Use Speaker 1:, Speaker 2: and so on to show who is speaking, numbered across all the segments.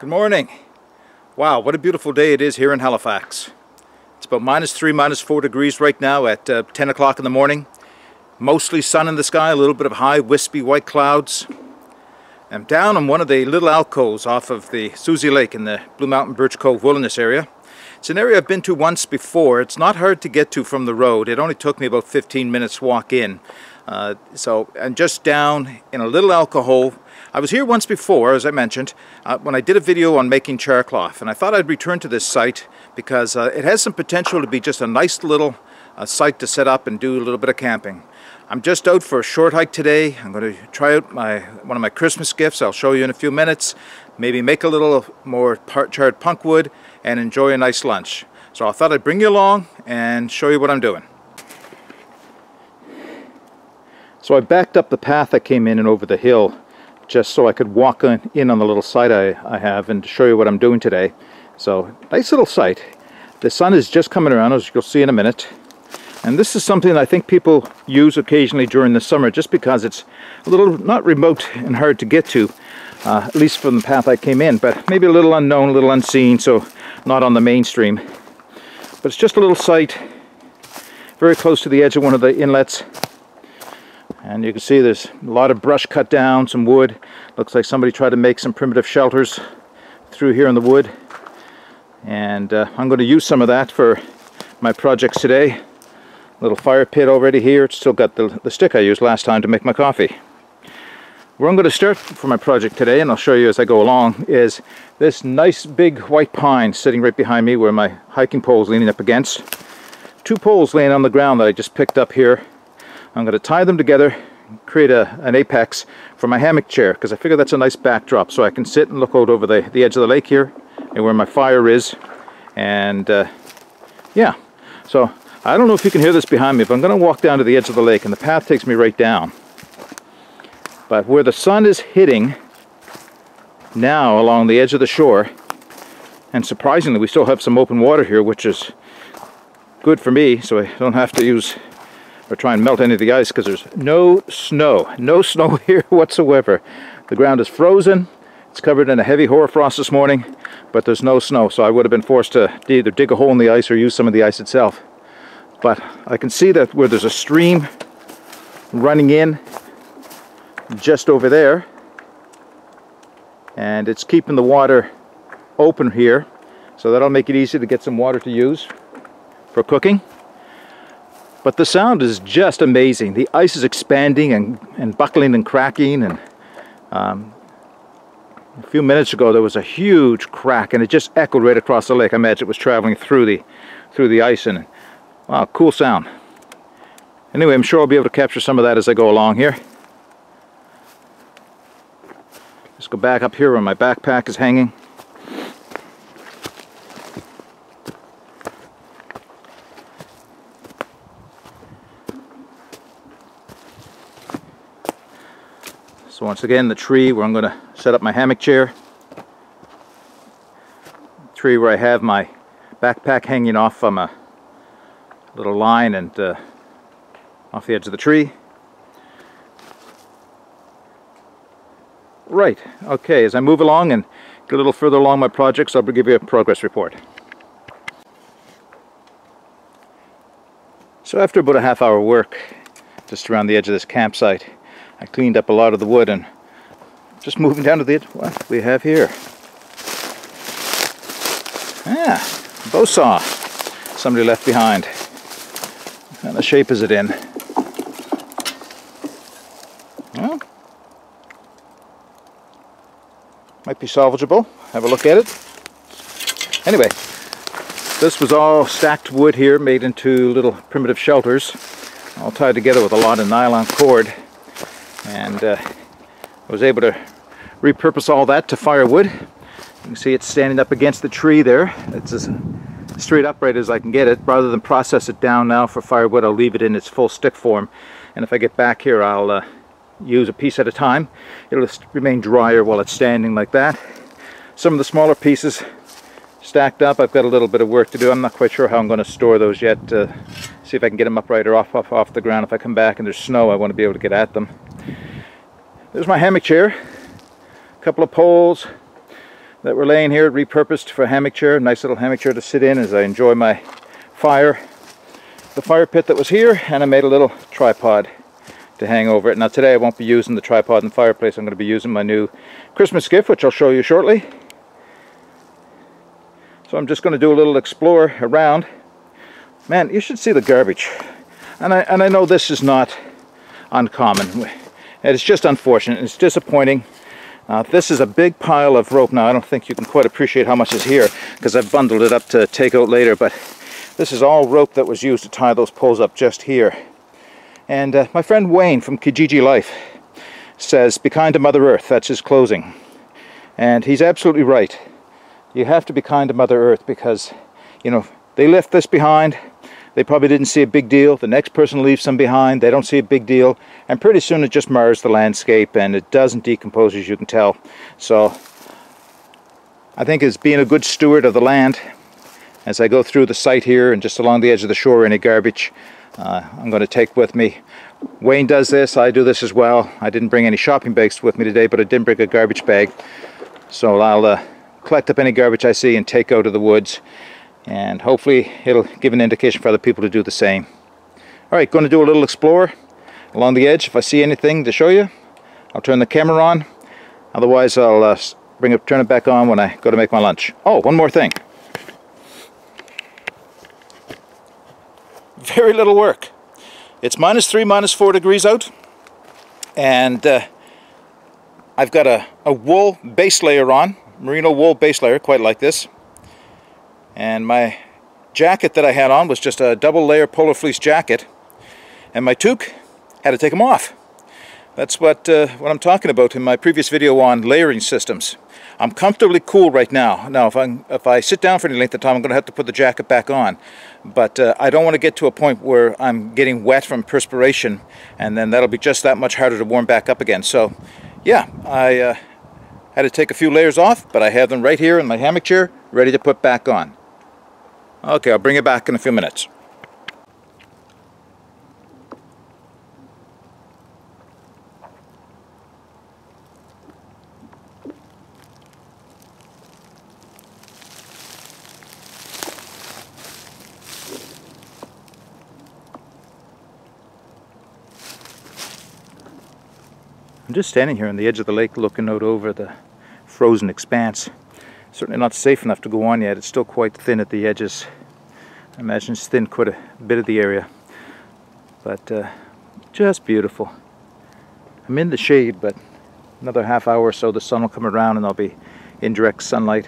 Speaker 1: Good morning. Wow, what a beautiful day it is here in Halifax. It's about -3, -4 degrees right now at 10 o'clock in the morning. Mostly sun in the sky, a little bit of high wispy white clouds. I'm down in one of the little alcoves off of the Susie Lake in the Blue Mountain Birch Cove wilderness area. It's an area I've been to once before. It's not hard to get to from the road. It only took me about 15 minutes walk in. So I'm just down in a little alcove. I was here once before, as I mentioned, when I did a video on making charcloth, and I thought I'd return to this site because it has some potential to be just a nice little site to set up and do a little bit of camping. I'm just out for a short hike today. I'm going to try out one of my Christmas gifts. I'll show you in a few minutes. Maybe make a little more charred punk wood and enjoy a nice lunch. So I thought I'd bring you along and show you what I'm doing. So I backed up the path I came in and over the hill just so I could walk in on the little site I have and show you what I'm doing today. So, nice little site. The sun is just coming around, as you'll see in a minute. And this is something I think people use occasionally during the summer just because it's a little, not remote and hard to get to, at least from the path I came in, but maybe a little unknown, a little unseen, so not on the mainstream. But it's just a little site, very close to the edge of one of the inlets. And you can see there's a lot of brush cut down, some wood. Looks like somebody tried to make some primitive shelters through here in the wood. And I'm going to use some of that for my projects today. Little fire pit already here. It's still got the stick I used last time to make my coffee. Where I'm going to start for my project today, and I'll show you as I go along, is this nice big white pine sitting right behind me where my hiking pole is leaning up against. 2 poles laying on the ground that I just picked up here. I'm going to tie them together, create an apex for my hammock chair, because I figure that's a nice backdrop so I can sit and look out over the edge of the lake here and where my fire is. And yeah, so I don't know if you can hear this behind me, but I'm going to walk down to the edge of the lake and the path takes me right down. But where the sun is hitting now along the edge of the shore, and surprisingly we still have some open water here, which is good for me, so I don't have to use or try and melt any of the ice because there's no snow here whatsoever. The ground is frozen. It's covered in a heavy hoarfrost this morning, but there's no snow, so I would have been forced to either dig a hole in the ice or use some of the ice itself. But I can see that where there's a stream running in just over there, and it's keeping the water open here, so that'll make it easy to get some water to use for cooking. But the sound is just amazing. The ice is expanding and buckling and cracking, and a few minutes ago there was a huge crack and it just echoed right across the lake. I imagine it was traveling through the ice, and wow, cool sound. Anyway, I'm sure I'll be able to capture some of that as I go along here. Let's go back up here where my backpack is hanging. So once again, the tree where I'm going to set up my hammock chair. Tree where I have my backpack hanging off from a little line and off the edge of the tree. Right, okay, as I move along and get a little further along my projects, I'll give you a progress report. So after about a half-hour work just around the edge of this campsite, I cleaned up a lot of the wood and just moving down to the edge. What do we have here? Ah, bow saw. Somebody left behind. What kind of shape is it in? Well, might be salvageable. Have a look at it. Anyway, this was all stacked wood here, made into little primitive shelters, all tied together with a lot of nylon cord. And I was able to repurpose all that to firewood. You can see it's standing up against the tree there. It's as straight upright as I can get it. Rather than process it down now for firewood, I'll leave it in its full stick form. And if I get back here, I'll use a piece at a time. It'll remain drier while it's standing like that. Some of the smaller pieces stacked up. I've got a little bit of work to do. I'm not quite sure how I'm going to store those yet. See if I can get them upright or off the ground. If I come back and there's snow, I want to be able to get at them. There's my hammock chair. A couple of poles, that were laying here, repurposed for a hammock chair. Nice little hammock chair to sit in as I enjoy my fire. The fire pit that was here, and I made a little tripod to hang over it. Now today I won't be using the tripod in the fireplace. I'm going to be using my new Christmas gift, which I'll show you shortly. So I'm just going to do a little explore around. Man, you should see the garbage. And I know this is not uncommon. It's just unfortunate. It's disappointing. This is a big pile of rope. Now I don't think you can quite appreciate how much is here because I've bundled it up to take out later, but this is all rope that was used to tie those poles up just here. And my friend Wayne from Kijiji Life says, "Be kind to Mother Earth." That's his closing. And he's absolutely right. You have to be kind to Mother Earth because, you know, they left this behind. They probably didn't see a big deal. The next person leaves some behind. They don't see a big deal. And pretty soon it just mars the landscape and it doesn't decompose, as you can tell. So I think as being a good steward of the land, as I go through the site here and just along the edge of the shore, any garbage I'm going to take with me. Wayne does this. I do this as well. I didn't bring any shopping bags with me today, but I did bring a garbage bag. So I'll collect up any garbage I see and take out of the woods. And hopefully it'll give an indication for other people to do the same. Alright, going to do a little explore along the edge. If I see anything to show you, I'll turn the camera on. Otherwise I'll turn it back on when I go to make my lunch. Oh, one more thing. Very little work. It's -3, -4 degrees out. And I've got a wool base layer on. Merino wool base layer, quite like this. And my jacket that I had on was just a double layer polar fleece jacket, and my toque had to take them off. That's what I'm talking about in my previous video on layering systems. I'm comfortably cool right now. Now if I sit down for any length of time, I'm going to have to put the jacket back on, but I don't want to get to a point where I'm getting wet from perspiration, and then that'll be just that much harder to warm back up again. So yeah, I had to take a few layers off, but I have them right here in my hammock chair ready to put back on. Okay, I'll bring it back in a few minutes. I'm just standing here on the edge of the lake looking out over the frozen expanse. Certainly not safe enough to go on yet. It's still quite thin at the edges. I imagine it's thinned quite a bit of the area. But just beautiful. I'm in the shade, but another half hour or so the sun will come around and I'll be in direct sunlight.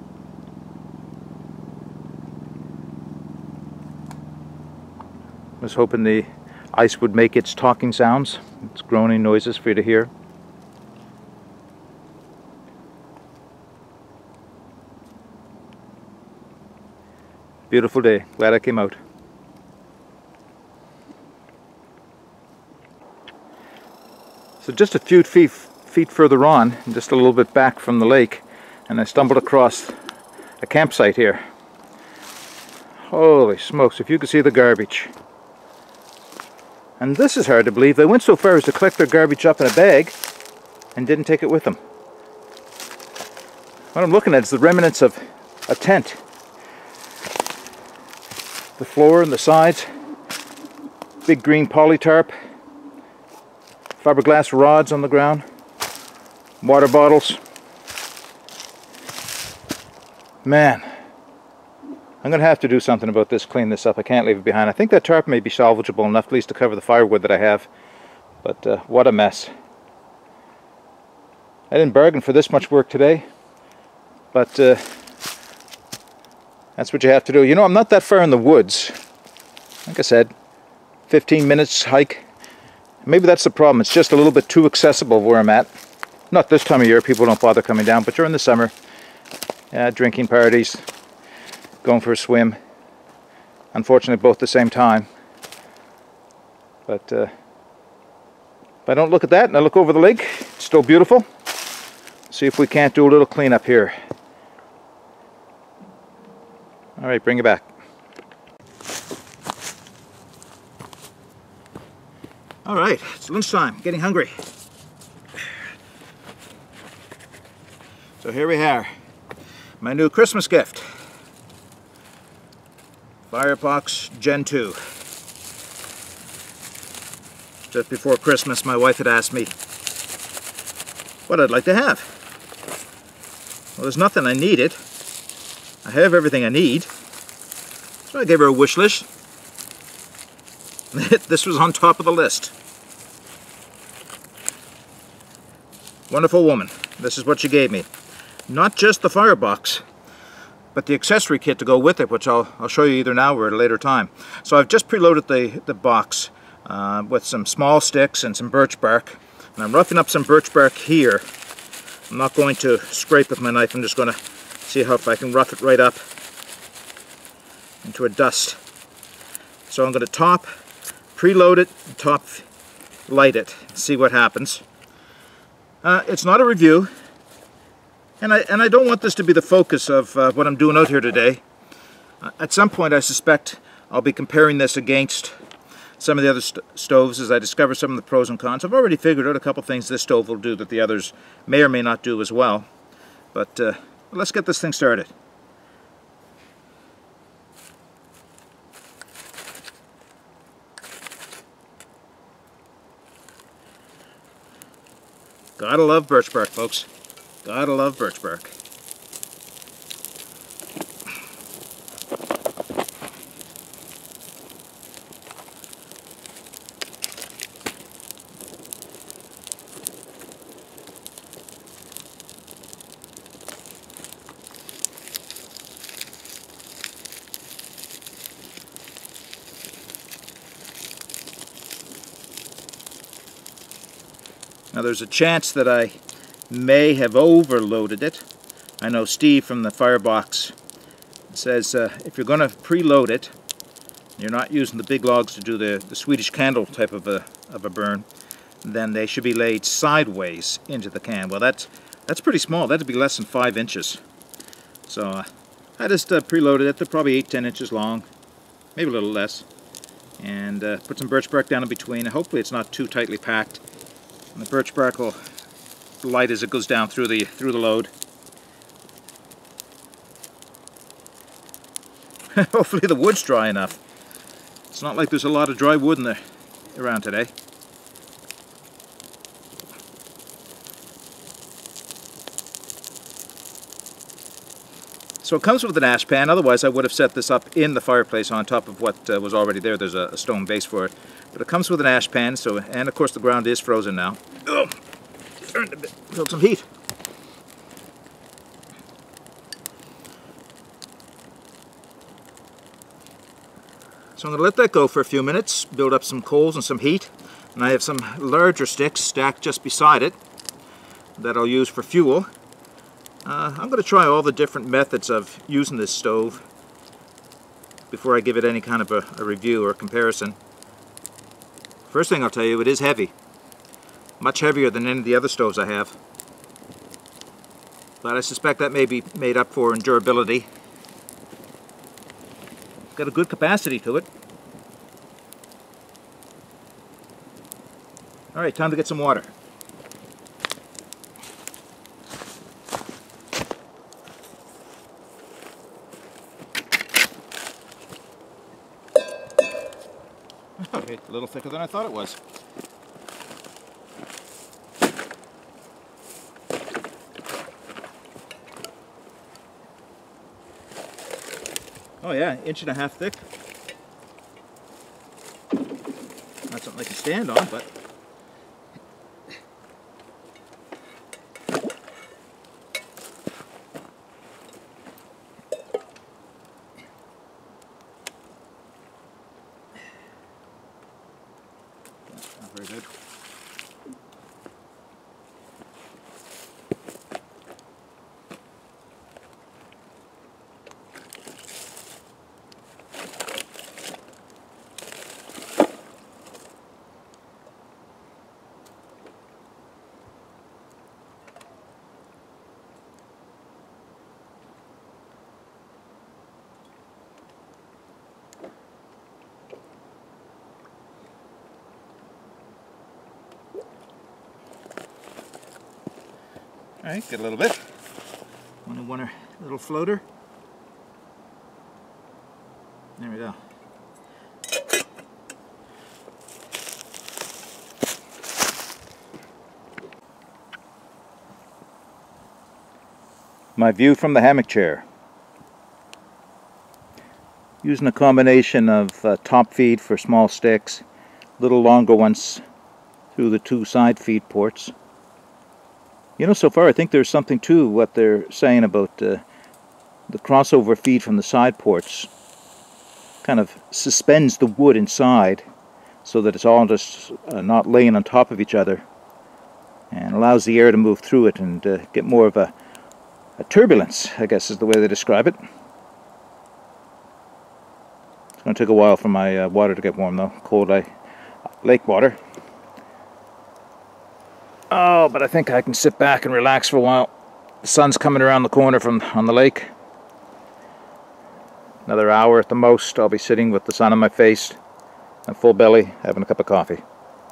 Speaker 1: I was hoping the ice would make its talking sounds, its groaning noises for you to hear. Beautiful day. Glad I came out. So just a few feet further on, just a little bit back from the lake, and I stumbled across a campsite here. Holy smokes, if you could see the garbage. And this is hard to believe. They went so far as to collect their garbage up in a bag and didn't take it with them. What I'm looking at is the remnants of a tent. The floor and the sides, big green poly tarp, fiberglass rods on the ground, water bottles. Man, I'm going to have to do something about this, clean this up. I can't leave it behind. I think that tarp may be salvageable enough at least to cover the firewood that I have, but what a mess. I didn't bargain for this much work today, but that's what you have to do. You know, I'm not that far in the woods. Like I said, 15 minutes hike. Maybe that's the problem. It's just a little bit too accessible where I'm at. Not this time of year. People don't bother coming down. But during the summer, drinking parties, going for a swim. Unfortunately, both at the same time. But if I don't look at that and I look over the lake, it's still beautiful. See if we can't do a little cleanup here. Alright, bring it back. Alright, it's lunchtime, getting hungry. So here we are. My new Christmas gift. Firebox Gen 2. Just before Christmas, my wife had asked me what I'd like to have. Well, there's nothing I needed. I have everything I need. So I gave her a wish list. This was on top of the list. Wonderful woman. This is what she gave me. Not just the firebox, but the accessory kit to go with it, which I'll show you either now or at a later time. So I've just preloaded the box with some small sticks and some birch bark. And I'm roughing up some birch bark here. I'm not going to scrape with my knife. I'm just going to see if I can rough it right up into a dust. So I'm going to top preload it, top light it, see what happens. It's not a review, and I don't want this to be the focus of what I'm doing out here today. At some point I suspect I'll be comparing this against some of the other stoves as I discover some of the pros and cons. I've already figured out a couple things this stove will do that the others may or may not do as well. But let's get this thing started. Gotta love birch bark, folks. Gotta love birch bark. Now there's a chance that I may have overloaded it. I know Steve from the Firebox says if you're going to preload it, you're not using the big logs to do the Swedish candle type of a burn, then they should be laid sideways into the can. Well, that's pretty small. That'd be less than 5 inches. So I just preloaded it. They're probably 8-10 inches long, maybe a little less, and put some birch bark down in between. Hopefully it's not too tightly packed. And the birch bark will light as it goes down through the load. Hopefully the wood's dry enough. It's not like there's a lot of dry wood around today. So it comes with an ash pan. Otherwise I would have set this up in the fireplace on top of what was already there. There's a stone base for it. But it comes with an ash pan, and of course the ground is frozen now. Oh, turned a bit, built some heat. So I'm going to let that go for a few minutes, build up some coals and some heat. And I have some larger sticks stacked just beside it that I'll use for fuel. I'm going to try all the different methods of using this stove before I give it any kind of a review or comparison. First thing I'll tell you, it is heavy. Much heavier than any of the other stoves I have. But I suspect that may be made up for in durability. It's got a good capacity to it. Alright, time to get some water. Okay, a little thicker than I thought it was. Oh yeah, 1.5 inches thick. Not something I can stand on, but not very good. Alright, get a little bit. Only one little floater. There we go. My view from the hammock chair. Using a combination of top feed for small sticks, little longer ones through the 2 side feed ports. You know, so far I think there's something to what they're saying about the crossover feed from the side ports. Kind of suspends the wood inside so that it's all just not laying on top of each other, and allows the air to move through it and get more of a turbulence, I guess is the way they describe it. It's going to take a while for my water to get warm though, cold lake water. Oh, but I think I can sit back and relax for a while. The sun's coming around the corner on the lake. Another hour at the most, I'll be sitting with the sun on my face and full belly, having a cup of coffee.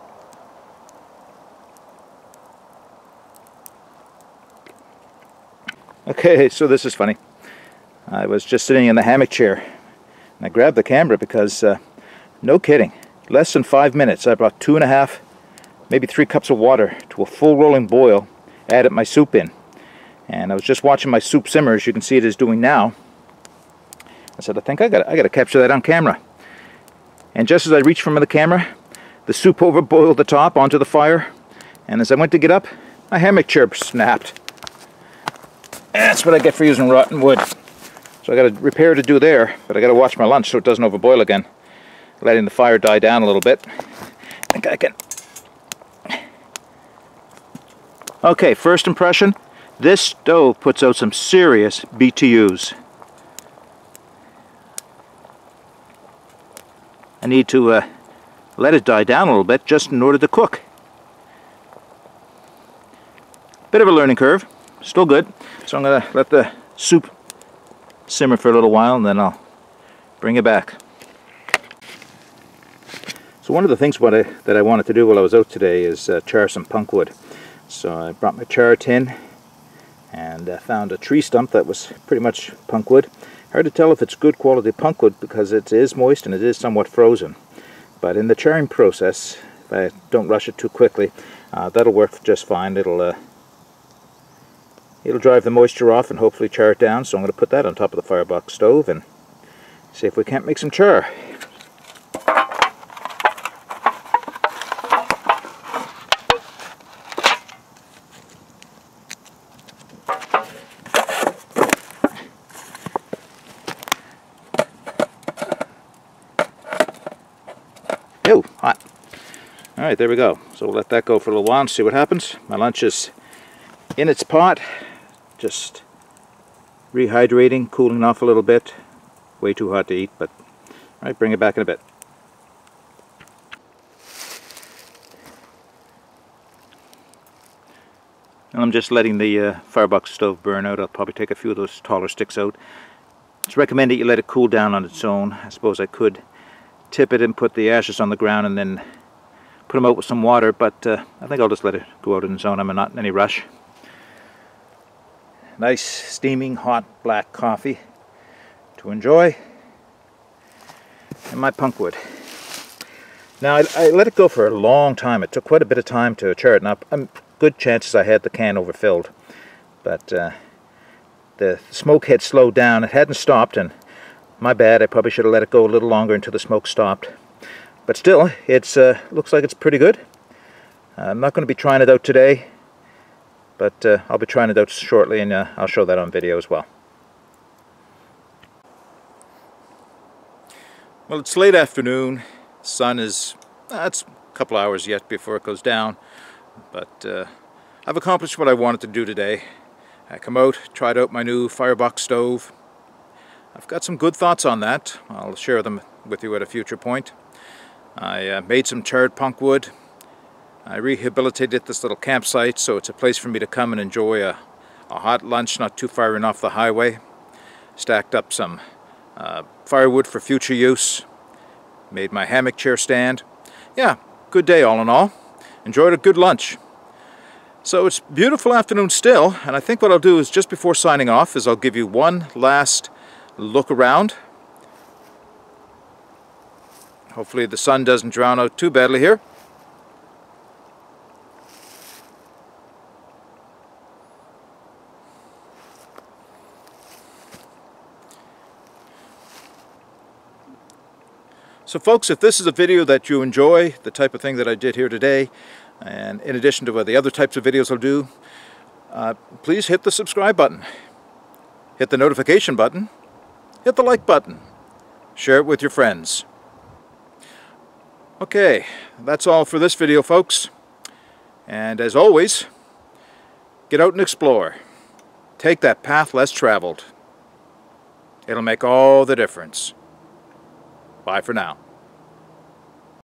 Speaker 1: Okay, so this is funny. I was just sitting in the hammock chair and I grabbed the camera because, no kidding, less than 5 minutes I brought 2.5, maybe 3 cups of water to a full rolling boil, added my soup in. And I was just watching my soup simmer, as you can see it is doing now. I said, I think I got to capture that on camera. And just as I reached for the camera, the soup overboiled the top onto the fire, and as I went to get up, my hammock chair snapped. That's what I get for using rotten wood. So I got a repair to do there, but I got to watch my lunch so it doesn't overboil again. Letting the fire die down a little bit. I think I can. Okay, first impression, this stove puts out some serious BTUs. I need to let it die down a little bit just in order to cook. Bit of a learning curve, still good. So I'm going to let the soup simmer for a little while and then I'll bring it back. So one of the things that I wanted to do while I was out today is char some punk wood. So I brought my char tin and found a tree stump that was pretty much punk wood. Hard to tell if it's good quality punk wood because it is moist and it is somewhat frozen. But in the charring process, if I don't rush it too quickly, that'll work just fine. It'll drive the moisture off and hopefully char it down. So I'm going to put that on top of the Firebox stove and see if we can't make some char. Oh, hot. Alright, there we go. So we'll let that go for a little while and see what happens. My lunch is in its pot, just rehydrating, cooling off a little bit. Way too hot to eat, but alright, bring it back in a bit. And I'm just letting the Firebox stove burn out. I'll probably take a few of those taller sticks out. It's recommended you let it cool down on its own. I suppose I could tip it and put the ashes on the ground and then put them out with some water, but I think I'll just let it go out on its own. I'm not in any rush. Nice steaming hot black coffee to enjoy, and my punk wood. Now I let it go for a long time. It took quite a bit of time to char it. Now good chances I had the can overfilled, but the smoke had slowed down. It hadn't stopped, and my bad, I probably should have let it go a little longer until the smoke stopped. But still, it's looks like it's pretty good. I'm not going to be trying it out today, but I'll be trying it out shortly, and I'll show that on video as well. Well, it's late afternoon. Sun is, it's a couple hours yet before it goes down, but I've accomplished what I wanted to do today. I come out, tried out my new Firebox stove. I've got some good thoughts on that. I'll share them with you at a future point. I made some charred punk wood. I rehabilitated this little campsite so it's a place for me to come and enjoy a hot lunch not too far in off the highway. Stacked up some firewood for future use. Made my hammock chair stand. Yeah, good day all in all. Enjoyed a good lunch. So it's beautiful afternoon still, and I think what I'll do is just before signing off is I'll give you one last look around. Hopefully the sun doesn't drown out too badly here. So folks, if this is a video that you enjoy, the type of thing that I did here today, and in addition to the other types of videos I'll do, please hit the subscribe button, hit the notification button, hit the like button, share it with your friends. Okay, that's all for this video, folks. And as always, get out and explore. Take that path less traveled. It'll make all the difference. Bye for now.